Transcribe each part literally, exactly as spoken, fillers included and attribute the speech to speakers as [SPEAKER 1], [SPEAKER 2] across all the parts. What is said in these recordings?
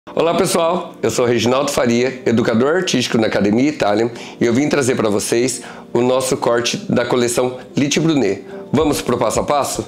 [SPEAKER 1] Olá pessoal, eu sou Reginaldo Faria, educador artístico na Academia Italian, e eu vim trazer para vocês o nosso corte da coleção Lite Brunet. Vamos para o passo a passo?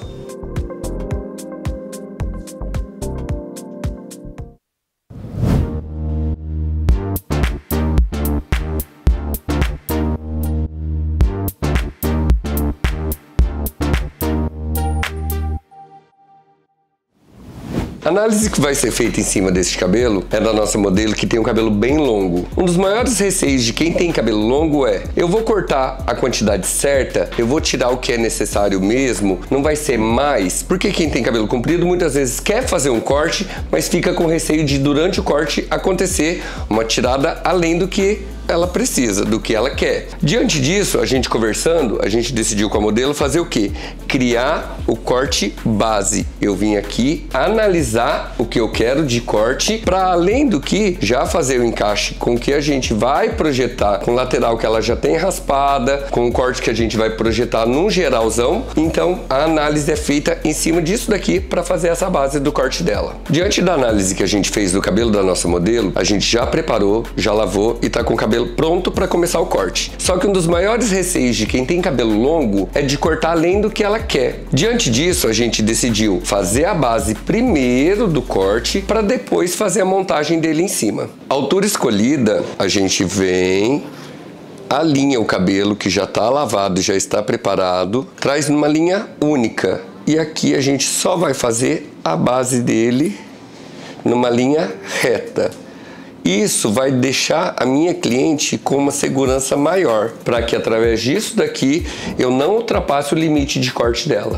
[SPEAKER 1] A análise que vai ser feita em cima desse cabelo é da nossa modelo que tem um cabelo bem longo. Um dos maiores receios de quem tem cabelo longo é: eu vou cortar a quantidade certa, eu vou tirar o que é necessário mesmo, não vai ser mais? Porque quem tem cabelo comprido muitas vezes quer fazer um corte, mas fica com receio de durante o corte acontecer uma tirada além do que ela precisa, do que ela quer. Diante disso, a gente conversando, a gente decidiu com a modelo fazer o quê? Criar o corte base. Eu vim aqui analisar o que eu quero de corte, para além do que já fazer o encaixe com o que a gente vai projetar, com lateral que ela já tem raspada, com o corte que a gente vai projetar num geralzão. Então a análise é feita em cima disso daqui para fazer essa base do corte dela. Diante da análise que a gente fez do cabelo da nossa modelo, a gente já preparou, já lavou e tá com o cabelo pronto para começar o corte. Só que um dos maiores receios de quem tem cabelo longo é de cortar além do que ela quer. Diante disso, a gente decidiu fazer a base primeiro do corte para depois fazer a montagem dele em cima. A altura escolhida, a gente vem, alinha o cabelo que já está lavado, já está preparado, traz numa linha única. E aqui a gente só vai fazer a base dele numa linha reta. Isso vai deixar a minha cliente com uma segurança maior, para que através disso daqui eu não ultrapasse o limite de corte dela.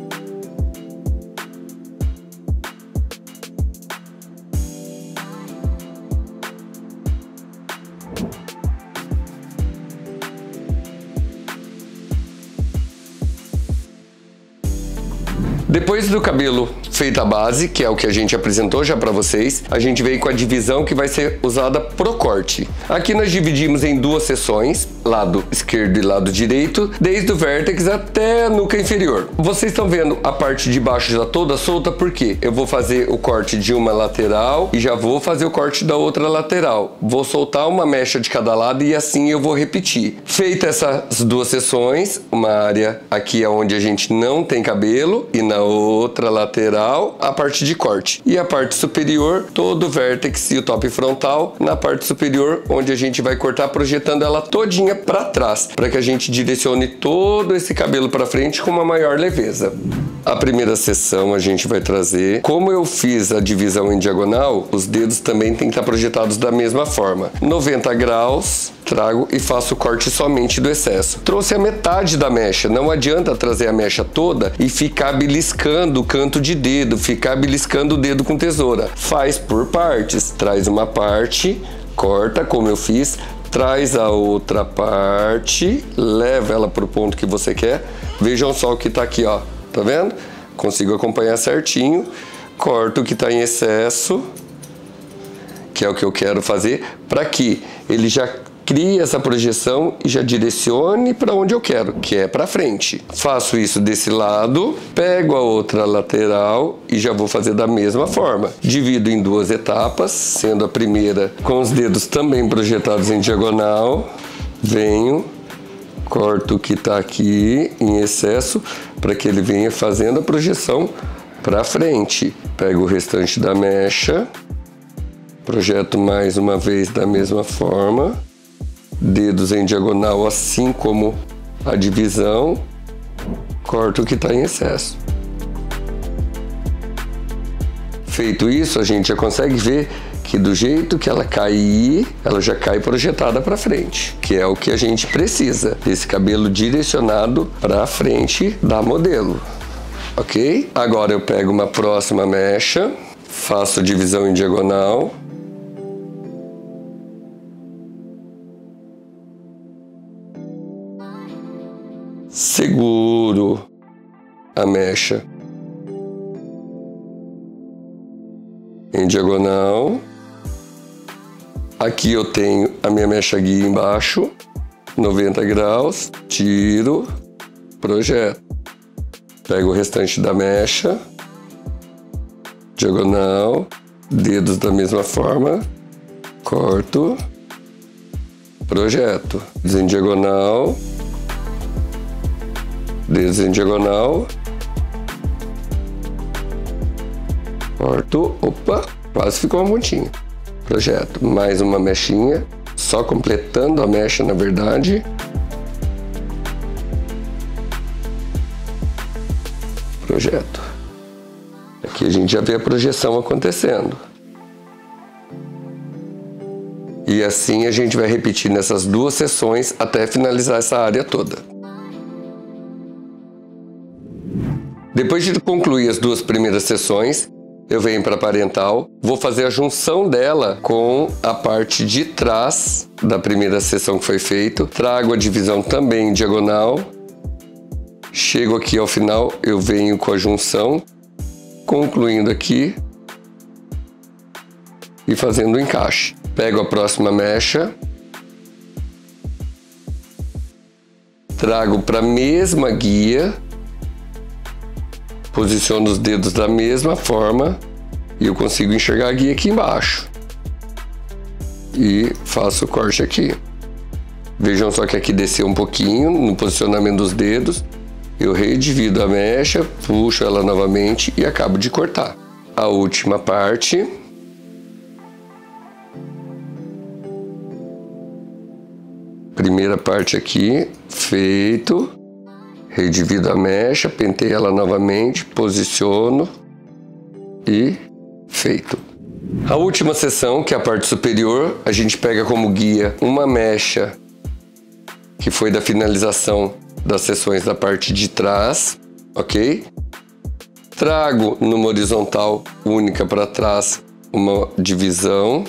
[SPEAKER 1] Depois do cabelo feita a base, que é o que a gente apresentou já para vocês, a gente veio com a divisão que vai ser usada pro corte. Aqui nós dividimos em duas seções, lado esquerdo e lado direito, desde o vértex até a nuca inferior. Vocês estão vendo a parte de baixo já toda solta, porque eu vou fazer o corte de uma lateral e já vou fazer o corte da outra lateral. Vou soltar uma mecha de cada lado e assim eu vou repetir. Feita essas duas seções, uma área aqui é onde a gente não tem cabelo e na outra lateral a parte de corte, e a parte superior, todo o vértex e o top frontal na parte superior, onde a gente vai cortar projetando ela todinha para trás, para que a gente direcione todo esse cabelo para frente com uma maior leveza. A primeira seção a gente vai trazer, como eu fiz a divisão em diagonal, os dedos também tem que estar projetados da mesma forma, noventa graus. Trago e faço o corte somente do excesso. Trouxe a metade da mecha, não adianta trazer a mecha toda e ficar beliscando o canto de dedo, ficar beliscando o dedo com tesoura. Faz por partes, traz uma parte, corta como eu fiz, traz a outra parte, leva ela para o ponto que você quer. Vejam só o que está aqui, ó, tá vendo? Consigo acompanhar certinho, corto o que está em excesso, que é o que eu quero fazer, para que ele já crie essa projeção e já direcione para onde eu quero, que é para frente. Faço isso desse lado, pego a outra lateral e já vou fazer da mesma forma. Divido em duas etapas, sendo a primeira com os dedos também projetados em diagonal. Venho, corto o que está aqui em excesso para que ele venha fazendo a projeção para frente. Pego o restante da mecha, projeto mais uma vez da mesma forma. Dedos em diagonal, assim como a divisão, corto o que está em excesso. Feito isso, a gente já consegue ver que do jeito que ela cair, ela já cai projetada para frente, que é o que a gente precisa, esse cabelo direcionado para frente da modelo, ok? Agora eu pego uma próxima mecha, faço divisão em diagonal, seguro a mecha em diagonal. Aqui eu tenho a minha mecha guia embaixo, noventa graus, tiro, projeto. Pego o restante da mecha, diagonal, dedos da mesma forma, corto, projeto, dedos em diagonal, dedos em diagonal, corto, opa, quase ficou uma pontinha, projeto, mais uma mechinha, só completando a mecha na verdade, projeto. Aqui a gente já vê a projeção acontecendo. E assim a gente vai repetir nessas duas sessões até finalizar essa área toda. Depois de concluir as duas primeiras sessões, eu venho para a parental, vou fazer a junção dela com a parte de trás da primeira sessão que foi feita, trago a divisão também em diagonal, chego aqui ao final, eu venho com a junção, concluindo aqui e fazendo o encaixe. Pego a próxima mecha, trago para a mesma guia, posiciono os dedos da mesma forma e eu consigo enxergar a guia aqui embaixo. E faço o corte aqui. Vejam só que aqui desceu um pouquinho no posicionamento dos dedos. Eu redivido a mecha, puxo ela novamente e acabo de cortar. A última parte. Primeira parte aqui, feito. Redivido a mecha, penteio ela novamente, posiciono e feito. A última seção, que é a parte superior, a gente pega como guia uma mecha que foi da finalização das seções da parte de trás, ok? Trago numa horizontal única para trás uma divisão,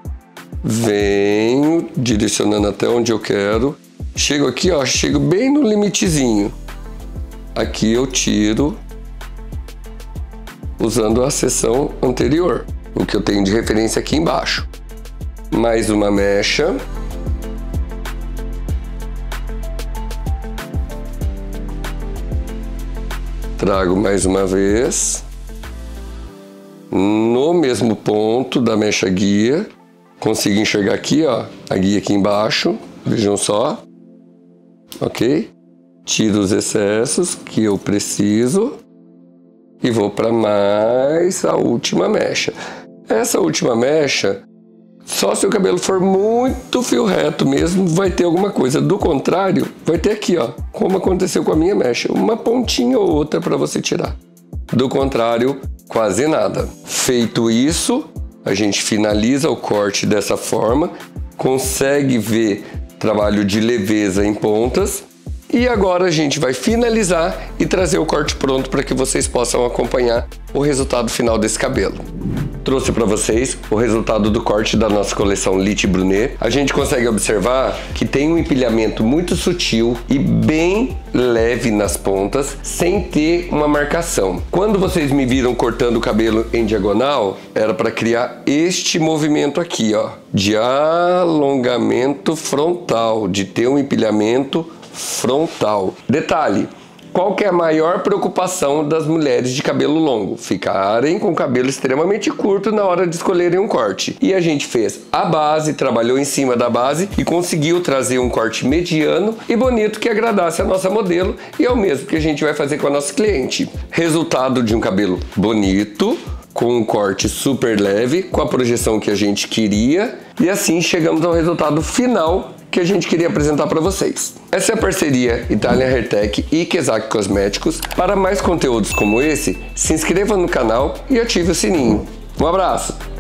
[SPEAKER 1] venho direcionando até onde eu quero, chego aqui, ó, chego bem no limitezinho. Aqui eu tiro usando a seção anterior, o que eu tenho de referência aqui embaixo. Mais uma mecha. Trago mais uma vez. No mesmo ponto da mecha guia. Consigo enxergar aqui, ó, a guia aqui embaixo. Vejam só. Ok? Tiro os excessos que eu preciso e vou para mais a última mecha. Essa última mecha, só se o cabelo for muito fio reto mesmo, vai ter alguma coisa. Do contrário, vai ter aqui, ó, como aconteceu com a minha mecha, uma pontinha ou outra para você tirar. Do contrário, quase nada. Feito isso, a gente finaliza o corte dessa forma, consegue ver trabalho de leveza em pontas. E agora a gente vai finalizar e trazer o corte pronto para que vocês possam acompanhar o resultado final desse cabelo. Trouxe para vocês o resultado do corte da nossa coleção Lite Brunet. A gente consegue observar que tem um empilhamento muito sutil e bem leve nas pontas, sem ter uma marcação. Quando vocês me viram cortando o cabelo em diagonal, era para criar este movimento aqui, ó, de alongamento frontal, de ter um empilhamento frontal. Detalhe, qual que é a maior preocupação das mulheres de cabelo longo? Ficarem com o cabelo extremamente curto na hora de escolherem um corte. E a gente fez a base, trabalhou em cima da base e conseguiu trazer um corte mediano e bonito que agradasse a nossa modelo, e é o mesmo que a gente vai fazer com a nossa cliente. Resultado de um cabelo bonito, com um corte super leve, com a projeção que a gente queria, e assim chegamos ao resultado final que a gente queria apresentar para vocês. Essa é a parceria Italian Hair Tech e Kezak Cosméticos. Para mais conteúdos como esse, se inscreva no canal e ative o sininho. Um abraço!